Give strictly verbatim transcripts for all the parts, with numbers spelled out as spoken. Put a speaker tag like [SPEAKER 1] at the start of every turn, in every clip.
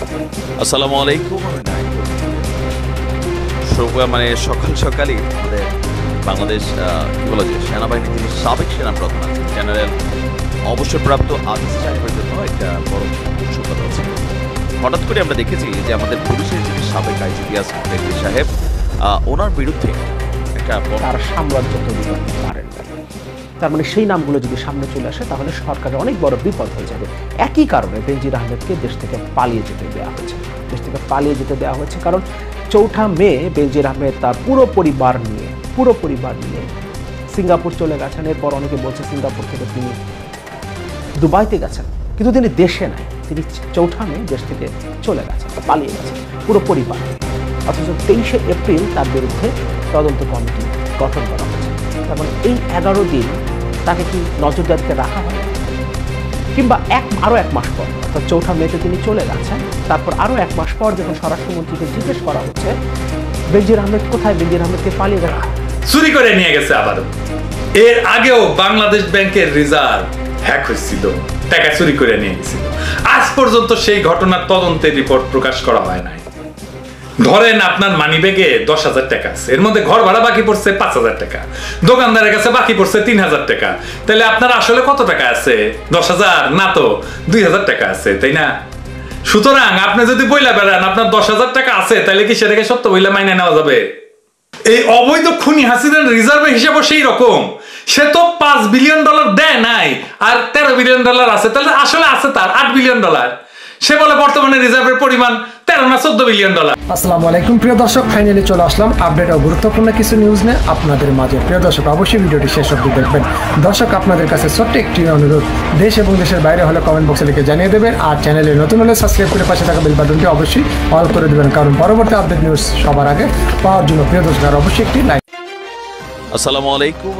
[SPEAKER 1] আসসালামু আলাইকুম। মানে সকাল সকালই আমাদের বাংলাদেশ কি বলা যায় সেনাবাহিনীর যিনি সাবেক সেনা প্রধান আছেন জেনারেল অবসরপ্রাপ্ত আজিজ সাহেবের জন্য একটা বড় সুখবর আছে। হঠাৎ করে আমরা দেখেছি যে আমাদের পুলিশের যিনি সাবেক আইজিপি আছেন বেগলি সাহেব, ওনার বিরুদ্ধে একটা
[SPEAKER 2] তার সাম্রাজ্য তৈরি করতে পারেন। তার মানে সেই নামগুলো যদি সামনে চলে আসে তাহলে সরকারের অনেক বড় বিপদ হয়ে যাবে। একই কারণে বেনজির আহমেদকে দেশ থেকে পালিয়ে যেতে দেওয়া হয়েছে দেশ থেকে পালিয়ে যেতে দেওয়া হয়েছে কারণ চৌঠা মে বেনজির আহমেদ তার পুরো পরিবার নিয়ে পুরো পরিবার নিয়ে সিঙ্গাপুর চলে গেছেন। এরপর অনেকে বলছে সিঙ্গাপুর থেকে তিনি দুবাইতে গেছেন, কিন্তু তিনি দেশে নাই। তিনি চৌঠা মে দেশ থেকে চলে গেছেন, পালিয়ে গেছেন পুরো পরিবার। অথচ তেইশে এপ্রিল তার বিরুদ্ধে তদন্ত কমিটি গঠন করা হয়েছে। তার মানে এই এগারো দিন তাকে কি নজরদারিতে রাখা হয়, কিংবা এক আরও এক মাস পর অর্থাৎ চৌঠা মেতে তিনি চলে গেছেন, তারপর আরও এক মাস পর যখন স্বরাষ্ট্রমন্ত্রীকে জিজ্ঞেস করা হচ্ছে বেনজির আহমেদ কোথায়, বেনজির আহমেদকে পালিয়ে গেল,
[SPEAKER 3] চুরি করে নিয়ে গেছে। আবারও এর আগেও বাংলাদেশ ব্যাংকের রিজার্ভ হ্যাক হয়েছিল, টাকা চুরি করে নিয়ে গেছিল। আজ পর্যন্ত সেই ঘটনার তদন্তের রিপোর্ট প্রকাশ করা হয় নাই। ধরেন আপনার মানি ব্যাগে দশ হাজার টাকা আছে, এর মধ্যে ঘর ভাড়া বাকি পড়ছে পাঁচ হাজার টাকা, দোকানদারের কাছে বাকি পড়ছে তিন হাজার টাকা, তাহলে আপনার আসলে কত টাকা আছে? দশ হাজার না, তো দুই হাজার টাকা আছে, তাই না? সুতরাং আপনি যদি বইলা বেড়ান আপনার দশ হাজার টাকা আছে, তাহলে কি সেটাকে সত্য বইলা মাইনে নেওয়া যাবে? এই অবৈধ খুনি হাসিনার রিজার্ভের হিসাবও সেই রকম। সে তো পাঁচ বিলিয়ন ডলার দেয় নাই, আর তেরো বিলিয়ন ডলার আছে, তাহলে আসলে আছে তার আট বিলিয়ন ডলার। সে বলে বর্তমানে রিজার্ভের পরিমাণ তেরো না চোদ্দ বিলিয়ন ডলার।
[SPEAKER 4] আসসালামু আলাইকুম প্রিয় দর্শক, ফাইনালি চলে আসলাম আপডেট ও গুরুত্বপূর্ণ কিছু নিউজ নিয়ে আপনাদের মাঝে। প্রিয় দর্শক, অবশ্যই ভিডিওটি শেষ অবধি দেখবেন। দর্শক, আপনাদের কাছে ছোট্ট একটি অনুরোধ, দেশ এবং দেশের বাইরে হলে কমেন্ট বক্সে লিখে জানিয়ে দেবেন, আর চ্যানেলে নতুন হলে সাবস্ক্রাইব করে পাশে থাকা বেল বাটনটি অবশ্যই অল করে দেবেন, কারণ পরবর্তী আপডেট নিউজ সবার আগে পাওয়ার জন্য প্রিয় দর্শক আর অবশ্যই একটি লাইক।
[SPEAKER 1] আসসালামু আলাইকুম।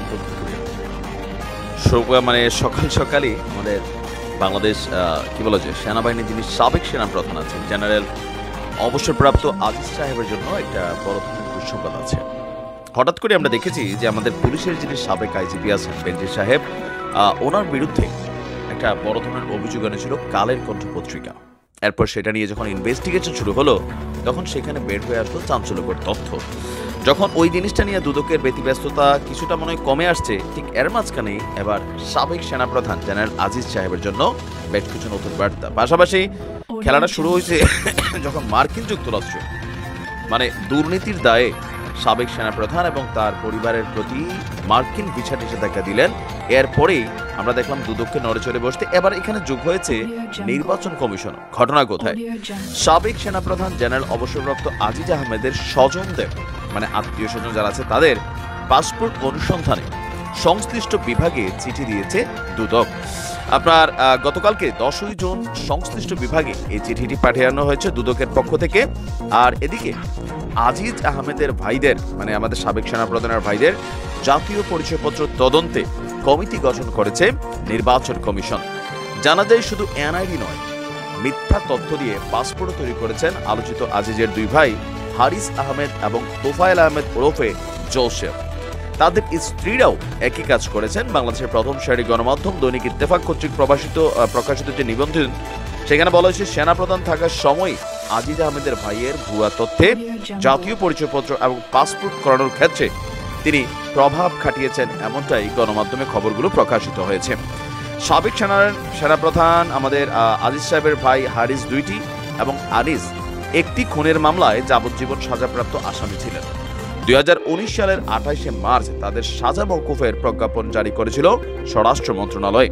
[SPEAKER 1] মানে সকাল সকালই আমাদের বাংলাদেশ কি বলা যায় সেনাবাহিনীর যিনি সাবেক সেনা প্রধান আছেন জেনারেল অবসরপ্রাপ্ত আজিজ সাহেবের জন্য একটা বড় ধরনের দুঃসংবাদ আছে। হঠাৎ করে আমরা দেখেছি যে আমাদের পুলিশের যিনি সাবেক আইজিপি আছেন বেনজির সাহেব, ওনার বিরুদ্ধে একটা বড় ধরনের অভিযোগ এনেছিল কালের কণ্ঠ পত্রিকা। এরপর সেটা নিয়ে যখন ইনভেস্টিগেশন শুরু হলো তখন সেখানে বের হয়ে আসলো চাঞ্চল্যকর তথ্য। যখন ওই জিনিসটা নিয়ে দুদকের ব্যতিব্যস্ততা কিছুটা মনে হয় কমে আসছে, ঠিক এর মাঝখানেই এবার সাবেক সেনাপ্রধান জেনারেল আজিজ সাহেবের জন্য বেশ কিছু নতুন বার্তা। পাশাপাশি খেলাটা শুরু হয়েছে যখন মার্কিন যুক্তরাষ্ট্র মানে দুর্নীতির দায়ে সাবেক সেনাপ্রধান এবং তার পরিবারের প্রতি মার্কিন ভিসা নিষেধাজ্ঞা দিলেন। এরপরেই আমরা দেখলাম দুদককে নড়ে চড়ে বসতে এবার এখানে যোগ হয়েছে নির্বাচন কমিশন। ঘটনা কোথায়? সাবেক সেনাপ্রধান জেনারেল অবসরপ্রাপ্ত আজিজ আহমেদের স্বজনদের মানে আত্মীয় স্বজন যারা আছে তাদের পাসপোর্ট অনুসন্ধানে সংশ্লিষ্ট বিভাগে চিঠি দিয়েছে দুদক। আপনার গতকালকে দশই জুন সংশ্লিষ্ট বিভাগে এই চিঠিটি পাঠানো হয়েছে দুদকের পক্ষ থেকে। আর এদিকে আজিজ আহমেদের ভাইদের মানে আমাদের সাবেক সেনাপ্রধানের ভাইদের জাতীয় পরিচয়পত্র তদন্তে কমিটি গঠন করেছে নির্বাচন কমিশন। জানা যায় শুধু এনআইডি নয়, মিথ্যা তথ্য দিয়ে পাসপোর্টও তৈরি করেছেন আলোচিত আজিজের দুই ভাই হারিস আহমেদ এবং তোফায়েল আহমেদ ওরফে জোসেফ। তাদের স্ত্রীরাও একই কাজ করেছেন। বাংলাদেশের প্রথম সারি গণমাধ্যম দৈনিক ইত্তেফাক কর্তৃক প্রকাশিত প্রকাশিত যে নিবন্ধন, সেখানে বলা হয়েছে সেনাপ্রধান থাকার সময় আজিজ আহমেদের ভাইয়ের ভুয়া তথ্যে জাতীয় পরিচয়পত্র এবং পাসপোর্ট করানোর ক্ষেত্রে তিনি প্রভাব খাটিয়েছেন, এমনটাই গণমাধ্যমে খবরগুলো প্রকাশিত হয়েছে। সাবেক সেনা সেনাপ্রধান আমাদের আজিজ সাহেবের ভাই হারিস দুইটি এবং আনিস একটি খুনের মামলায় যাবজ্জীবন সাজাপ্রাপ্ত আসামি ছিলেন। দুই হাজার উনিশ সালের আঠাইশে মার্চ তাদের সাজা মওকুফের প্রজ্ঞাপন জারি করেছিল স্বরাষ্ট্র মন্ত্রণালয়।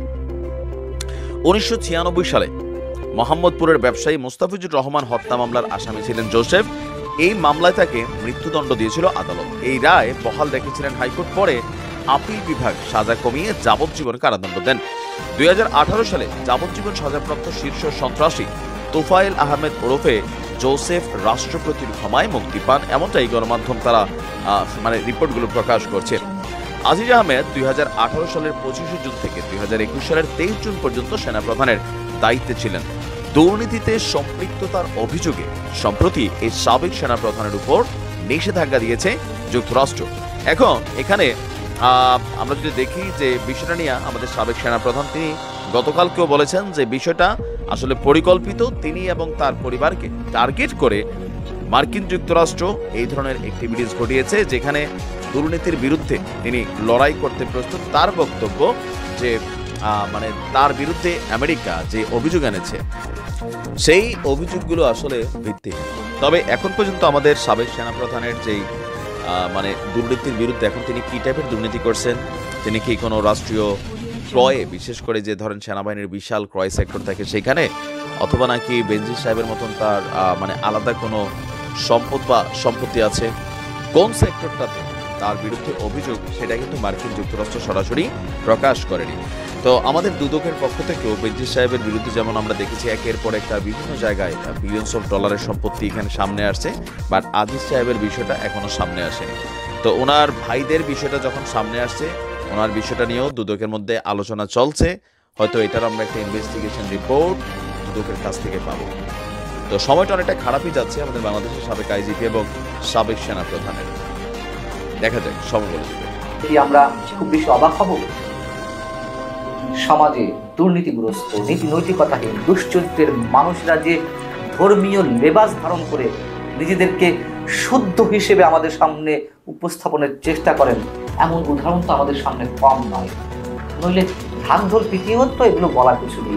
[SPEAKER 1] উনিশশো ছিয়ানব্বই সালে মোহাম্মদপুরের ব্যবসায়ী মুস্তাফিজুর রহমান হত্যা মামলার আসামি ছিলেন জোসেফ। এই মামলায় তাকে মৃত্যুদণ্ড দিয়েছিল আদালত। এই রায় বহাল রেখেছিলেন হাইকোর্ট। পরে আপিল বিভাগ সাজা কমিয়ে যাবজ্জীবন কারাদণ্ড দেন। দুই হাজার আঠারো সালে যাবজ্জীবন সাজাপ্রাপ্ত শীর্ষ সন্ত্রাসী তোফায়েল আহমেদ ওরফে জোসেফ রাষ্ট্রপতির ক্ষমায় মুক্তি পান, এমনটাই গণমাধ্যম তারা মানে রিপোর্টগুলো প্রকাশ করছে। আজিজ আহমেদ দুই হাজার আঠারো সালের পঁচিশে জুন থেকে দুই হাজার একুশ সালের তেইশ জুন পর্যন্ত সেনাপ্রধানের দায়িত্বে ছিলেন। দুর্নীতিতে সম্পৃক্ততার অভিযোগে সম্প্রতি এই সাবেক সেনাপ্রধানের উপর নিষেধাজ্ঞা দিয়েছে যুক্তরাষ্ট্র। এখন এখানে আহ, আমরা যদি দেখি যে বিষয়টা নিয়ে আমাদের সাবেক সেনাপ্রধান তিনি গতকালকেও বলেছেন যে বিষয়টা আসলে পরিকল্পিত, তিনি এবং তার পরিবারকে টার্গেট করে মার্কিন যুক্তরাষ্ট্র এই ধরনের অ্যাক্টিভিটিস ঘটিয়েছে, যেখানে দুর্নীতির বিরুদ্ধে তিনি লড়াই করতে প্রস্তুত। তার বক্তব্য যে আহ, মানে তার বিরুদ্ধে আমেরিকা যে অভিযোগ এনেছে সেই অভিযোগগুলো আসলে ভিত্তিহীন। তবে এখন পর্যন্ত আমাদের সাবেক সেনাপ্রধানের যেই আহ, মানে দুর্নীতির বিরুদ্ধে এখন তিনি কি টাইপের দুর্নীতি করছেন, তিনি কি কোনো রাষ্ট্রীয় ক্রয়ে, বিশেষ করে যে ধরেন সেনাবাহিনীর বিশাল ক্রয় সেক্টর থাকে সেখানে, অথবা নাকি বেনজির সাহেবের মতন তার আহ, মানে আলাদা কোনো সম্পদ বা সম্পত্তি আছে, কোন সেক্টরটাতে তার বিরুদ্ধে অভিযোগ সেটা কিন্তু মার্কিন যুক্তরাষ্ট্র সরাসরি প্রকাশ করেনি। তো আমাদের দুদকের পক্ষ থেকেও বেনজির সাহেবের বিরুদ্ধে যেমন আমরা দেখেছি একের পর একটা বিভিন্ন জায়গায় বিলিয়নস অফ ডলারের সম্পত্তি এখানে সামনে আসছে, বাট আজিজ সাহেবের বিষয়টা এখনো সামনে আসেনি। তো ওনার ভাইদের বিষয়টা যখন সামনে আসছে, ওনার বিষয়টা নিয়েও দুদকের মধ্যে আলোচনা চলছে। হয়তো এটার আমরা একটা ইনভেস্টিগেশন রিপোর্ট দুদকের কাছ থেকে পাবো। তো সময়টা অনেকটা খারাপই যাচ্ছে আমাদের বাংলাদেশের সাবেক আইজিপি এবং সাবেক সেনা প্রধানের। দেখা যাক, সময় বলে দেবে।
[SPEAKER 5] কি আমরা খুব বেশি অবাক হব? সমাজে দুর্নীতিগ্রস্ত, নীতি নৈতিকতাহীন, দুশ্চরিত্রের মানুষরা যে ধর্মীয় লেবাস ধারণ করে নিজেদেরকে শুদ্ধ হিসেবে আমাদের সামনে উপস্থাপনের চেষ্টা করেন, এমন উদাহরণ তো আমাদের সামনে কম নয়। নইলে ঢাক ঢোল পিটিয়েও তো এগুলো বলার কিছু নেই।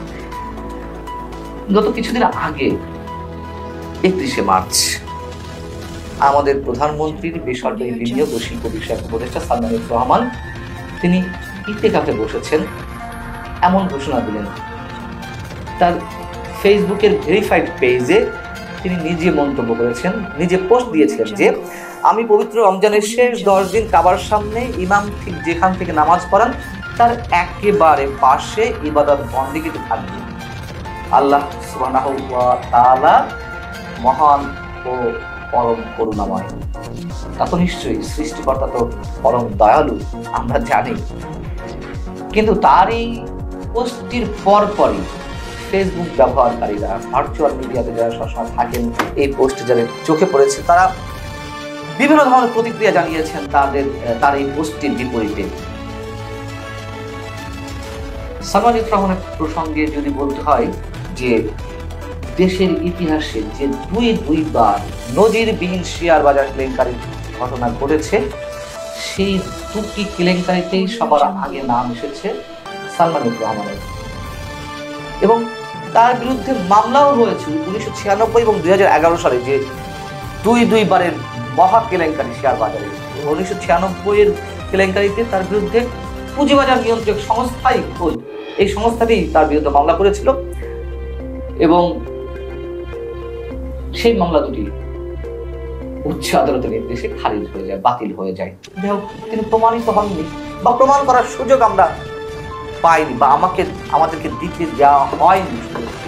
[SPEAKER 5] গত কিছুদিন আগে একত্রিশে মার্চ আমাদের প্রধানমন্ত্রীর বেসরকারি বিনিয়োগ ও শিল্প বিষয়ক উপদেষ্টা সালমান এফ রহমান তিনি ইত্তেকাফে বসেছেন, এমন ঘোষণা দিলেন। তার ফেসবুকের ভেরিফাইড পেজে তিনি নিজে মন্তব্য করেছেন, নিজে পোস্ট দিয়েছিলেন যে আমি পবিত্র রমজানের শেষ দশ দিন কাবার সামনে ইমাম ঠিক যেখান থেকে নামাজ পড়ান তার একেবারে পাশে ইবাদত বন্দেগীতে থাকবে। আল্লাহ সুবহানাহু ওয়া তাআলা মহান ও পরম করুণাময়। তা তো নিশ্চয়ই, সৃষ্টিকর্তা তো পরম দয়ালু, আমরা জানি। কিন্তু তার এই পোস্টটির পরপরই ফেসবুক ব্যবহারকারীরা, ভার্চুয়াল মিডিয়াতে যারা সবসময় থাকেন, এই পোস্টে যাদের চোখে পড়েছে তারা বিভিন্ন ধরনের প্রতিক্রিয়া জানিয়েছেন তাদের তার এই পোস্টটির বিপরীতে। সালমান এফ রহমানের প্রসঙ্গে যদি বলতে হয় যে দেশের ইতিহাসে যে দুই দুইবার নজিরবিহীন শেয়ার বাজার কেলেঙ্কারির ঘটনা ঘটেছে, সেই দুটি কেলেঙ্কারিতেই সবার আগে নাম এসেছে সালমান এফ রহমানের, এবং তার বিরুদ্ধে মামলাও হয়েছে উনিশশো ছিয়ানব্বই এবং দুই হাজার এগারো সালে যে দুই দুইবারের মহা কেলেঙ্কারি শেয়ার বাজারে। উনিশশো ছিয়ানব্বই এর কেলেঙ্কারিতে তার বিরুদ্ধে পুঁজিবাজার নিয়ন্ত্রক সংস্থাই খোদ এই সংস্থাতেই তার বিরুদ্ধে মামলা করেছিল, এবং সেই মামলা দুটি উচ্চ আদালতের নির্দেশে খারিজ হয়ে যায়, বাতিল হয়ে যায়। যাই হোক, তিনি প্রমাণিত হননি বা প্রমাণ করার সুযোগ আমরা পাইনি, বা আমাকে আমাদেরকে দিতে দেওয়া হয়নি।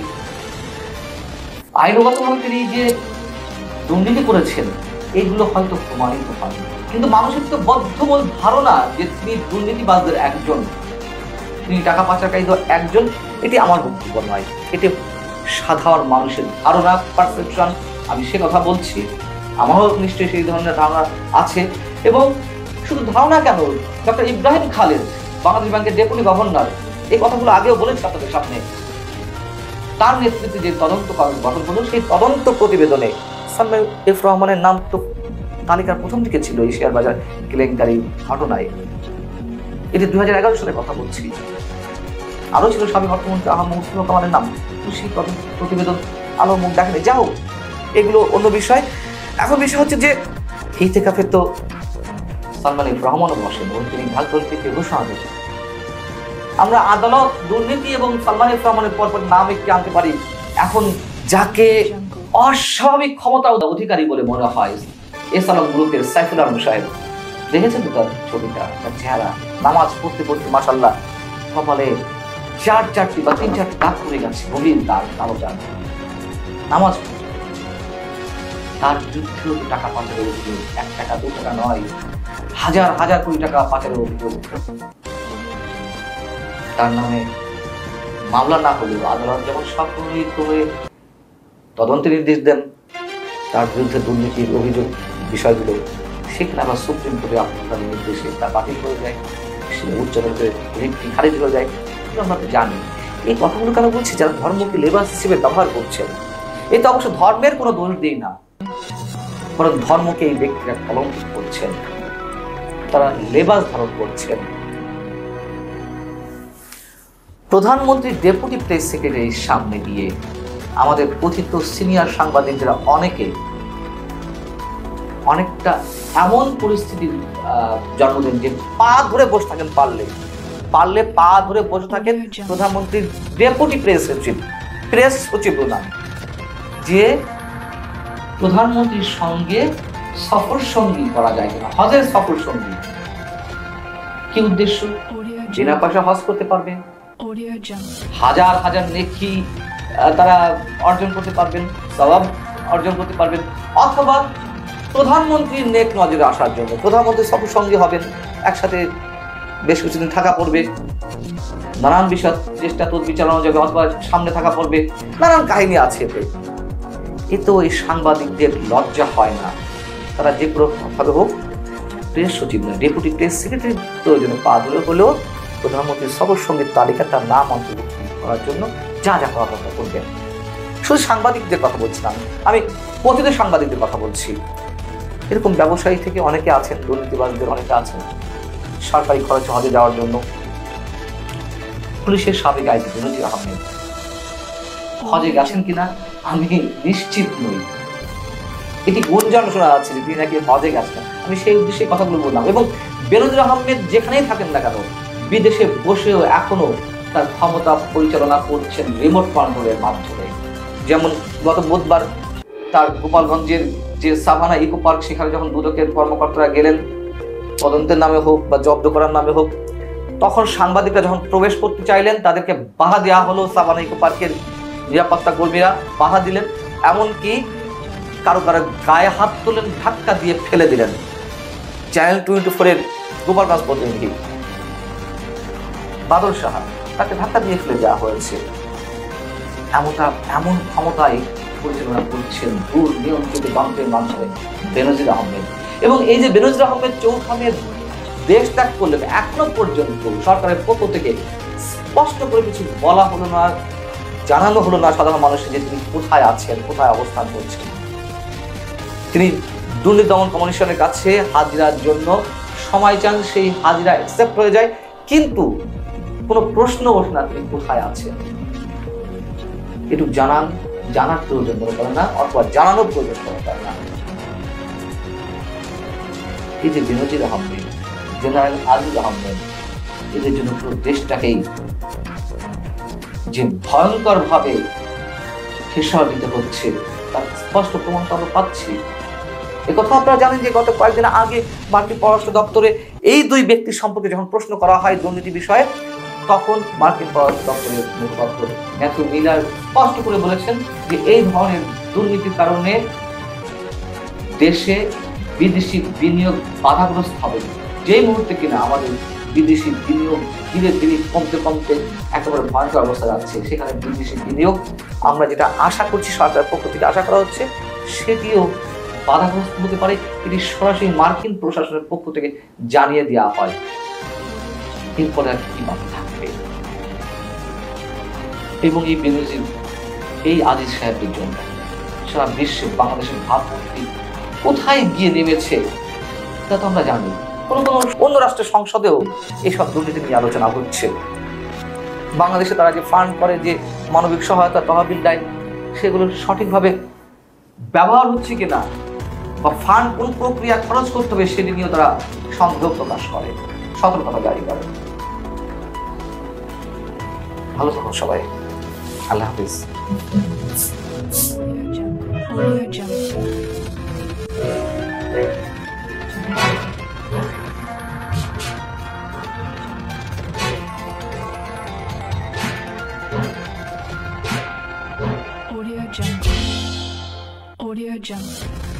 [SPEAKER 5] আইনগতভাবে তিনি যে দুর্নীতি করেছেন এইগুলো হয়তো প্রমাণিত হয়নি, কিন্তু মানুষের তো বদ্ধমূল ধারণা যে তিনি দুর্নীতিবাজদের একজন, তিনি টাকা পাচারকারীদের একজন। এটি আমার বক্তব্য নয়, এটি সাধারণ মানুষের ধারণা, পারসেপশন। আমি সে কথা বলছি, আমারও নিশ্চয়ই সেই ধরনের ধারণা আছে। এবং শুধু ধারণা কেন, ডক্টর ইব্রাহিম খালেদ, বাংলাদেশ ব্যাংকের ডেপুটি গভর্নর, এই কথাগুলো আগেও বলেছে আপনাদের সামনে। তার নেতৃত্বে যে তদন্ত গঠন হলো, সেই তদন্ত প্রতিবেদনে সালমান এফ রহমানের নাম তো তালিকার প্রথম দিকে ছিল এই শেয়ার বাজার কেলেঙ্কারি ঘটনায়। এটি দুই হাজার এগারো সালের কথা বলছি। আরও ছিল সাবেক অর্থমন্ত্রী আহমদ মুস্তফা কামালের নাম, সেই তদন্ত প্রতিবেদন আলো মুখ দেখেনি। যা হোক, এগুলো অন্য বিষয়। এখন বিষয় হচ্ছে যে ইত্তেকাফে তো সালমান এফ রহমানও বসেন এবং তিনি ঢাক ঢোল পিটিয়ে ঘোষণা দেন। আমরা আদালত, দুর্নীতি এবং সালমান এফ রহমানের পরপর নাম একটি আনতে পারি। এখন যাকে অস্বাভাবিক ক্ষমতা অধিকারী বলে মনে হয়, এস আলম গ্রুপের সাইফুল আলম সাহেব, দেখেছেন তো তার ছবিটা, তার চেহারা, নামাজ পড়তে পড়তে মাশাআল্লাহ কপালে চার চারটি বা তিন চারটি দাগ পড়ে গেছে, গভীর দাগ, কালো দাগ। নামাজ তার বিরুদ্ধেও টাকা পাচারের অভিযোগ, এক টাকা দু টাকা নয়, হাজার হাজার কোটি টাকা পাচারের অভিযোগ। তার নামে মামলা না হলেও আদালত যেমন সম্পূর্ণ হয়ে তদন্তের নির্দেশ দেন, তার বিরুদ্ধে দুর্নীতির অভিযোগ বিষয়গুলো সেখানে আবার সুপ্রিম কোর্টে আপনার নির্দেশে তা বাতিল করে যায়, সে উচ্চ আদালতের রিটটি খারিজ হয়ে যায়। আমরা তো জানি এই কথাগুলো কেন বলছি, যারা ধর্মকে লেবাস হিসেবে ব্যবহার করছেন, এই তো অবশ্য ধর্মের কোনো দোষ দিই না, বরং ধর্মকে এই ব্যক্তিরা কলঙ্কিত করছেন, তারা লেবাস ধারণ করছেন। প্রধানমন্ত্রী ডেপুটি প্রেস সেক্রেটারির সামনে দিয়ে আমাদের কথিত সিনিয়র সাংবাদিকরা অনেকে অনেকটা এমন পরিস্থিতির জন্ম দেন যে পা ধরে বসে থাকেন, পারলে পারলে পা ধরে বসে থাকেন প্রধানমন্ত্রীর ডেপুটি প্রেস সচিব, প্রেস সচিব প্রধান, যে প্রধানমন্ত্রীর সঙ্গে সফর সঙ্গী করা যায় কিনা, হজের সফর সঙ্গী। কি উদ্দেশ্য? বিনা পয়সা হজ করতে পারবে, হাজার হাজার নেকি তারা অর্জন করতে পারবেন, সওয়াব অর্জন করতে পারবেন, অথবা প্রধানমন্ত্রীর নেক নজরে আসার জন্য প্রধানমন্ত্রী সফর সঙ্গী হবেন, একসাথে বেশ কিছুদিন থাকা পড়বে, নানান বিষয় চেষ্টা তদবির চালানো যাবে, অথবা সামনে থাকা পড়বে, নানান কাহিনী আছে। এ তো এই সাংবাদিকদের লজ্জা হয় না, তারা যে কোনো ভাবে হোক প্রেস সচিব না ডেপুটি প্রেস সেক্রেটারি প্রয়োজনে পা ধরে হলেও প্রধানমন্ত্রীর সফর সঙ্গীর তালিকা তার নাম অন্তর্ভুক্ত করার জন্য যা যা করার কথা করবেন। শুধু সাংবাদিকদের কথা বলছি না, আমি প্রতিদিন সাংবাদিকদের কথা বলছি। এরকম ব্যবসায়ী থেকে অনেকে আছেন, দুর্নীতিবাজদের অনেকে আছেন সরকারি খরচে হজে যাওয়ার জন্য। পুলিশের সাবেক আইজি বেনজির আহমেদ হজে গেছেন কিনা আমি নিশ্চিত নই, এটি গুঞ্জন শোনা যাচ্ছে যে তিনি নাকি হজে গেছেন। আমি সেই উদ্দেশ্যে কথাগুলো বললাম। এবং বেনজির আহমেদ যেখানেই থাকেন না কেন, বিদেশে বসেও এখনো তার ক্ষমতা পরিচালনা করছেন রিমোট কন্ট্রোলের মাধ্যমে। যেমন গত বুধবার তার গোপালগঞ্জের যে সাভানা ইকো পার্ক, সেখানে যখন দুদকের কর্মকর্তারা গেলেন তদন্তের নামে হোক বা জব্দ করার নামে হোক, তখন সাংবাদিকরা যখন প্রবেশ করতে চাইলেন তাদেরকে বাধা দেওয়া হলো। সাভানা ইকো পার্কের নিরাপত্তা কর্মীরা বাধা দিলেন, এমনকি কারো কারো গায়ে হাত তুলেন, ধাক্কা দিয়ে ফেলে দিলেন। চ্যানেল টোয়েন্টি ফোরের গোপালগঞ্জ প্রতিনিধি বাদল সাহা, তাকে ধাক্কা দিয়ে ফেলে দেওয়া হয়েছে। এমনটা এমন ক্ষমতায় পরিচালনা করছেন দূর নিয়ন্ত্রিত বামপন্থীর মাধ্যমে বেনজির আহমেদ। এবং এই যে বেনজির আহমেদ চৌখানের দেশ ত্যাগ করলেন, এখনো পর্যন্ত সরকারের পক্ষ থেকে স্পষ্ট করে কিছু বলা হলো না, জানানো হলো না সাধারণ মানুষের যে তিনি কোথায় আছেন, কোথায় অবস্থান করছেন। তিনি দুর্নীতি দমন কমিশনের কাছে হাজিরার জন্য সময় চান, সেই হাজিরা অ্যাকসেপ্ট হয়ে যায়, কিন্তু কোনো প্রশ্ন ওঠে না তিনি কোথায় আছেন। একটু জানান, জানার প্রয়োজন মনে করে না, অথবা জানানোর প্রয়োজন মনে করে না। এই যে বেনজির আহমেদ, জেনারেল আজিজ আহমেদ, এদের জন্য পুরো দেশটাকেই যে ভয়ঙ্কর ভাবে খেসার দিতে হচ্ছে তার স্পষ্ট প্রমাণ তো আমরা পাচ্ছি। একথা আপনারা জানেন যে গত কয়েকদিন আগে মার্কিন পররাষ্ট্র দপ্তরে এই দুই ব্যক্তির সম্পর্কে যখন প্রশ্ন করা হয় দুর্নীতি বিষয়ে, তখন মার্কিন পররাষ্ট্র দপ্তরের মুখপাত্র ম্যাথিউ মিলার স্পষ্ট করে বলেছেন যে এই ধরনের দুর্নীতির কারণে দেশে বিদেশি বিনিয়োগ বাধাগ্রস্ত হবে। যেই মুহূর্তে কিনা আমাদের বিদেশি বিনিয়োগ ধীরে ধীরে কমতে কমতে একেবারে ভয়ঙ্কর অবস্থা যাচ্ছে, সেখানে বিদেশি বিনিয়োগ আমরা যেটা আশা করছি, সরকারের পক্ষ থেকে আশা করা হচ্ছে, সেটিও বাধাগ্রস্ত হতে পারে। এটি সরাসরি মার্কিন প্রশাসনের পক্ষ থেকে জানিয়ে দেওয়া হয়। এরপরে আর কি বাকি থাকবে? এবং এই বেনজির, এই আজিজ সাহেবের জন্য সারা বিশ্বে বাংলাদেশের ভাবমূর্তি কোথায় গিয়ে নেমেছে তা তো আমরা জানি। কোনো কোনো অন্য রাষ্ট্রের সংসদেও এইসব দুর্নীতি নিয়ে আলোচনা হচ্ছে। বাংলাদেশে তারা যে ফান্ড করে, যে মানবিক সহায়তা তহবিল দেয়, সেগুলো সঠিকভাবে ব্যবহার হচ্ছে কিনা, বা ফান্ড কোন প্রক্রিয়া খরচ করতে হবে সেটি নিয়েও তারা সন্দেহ প্রকাশ করে, সতর্কতা জারি করে। ভালো থাকুন সবাই, আল্লাহ হাফিজ।
[SPEAKER 6] Audio Jungle. Audio Jungle.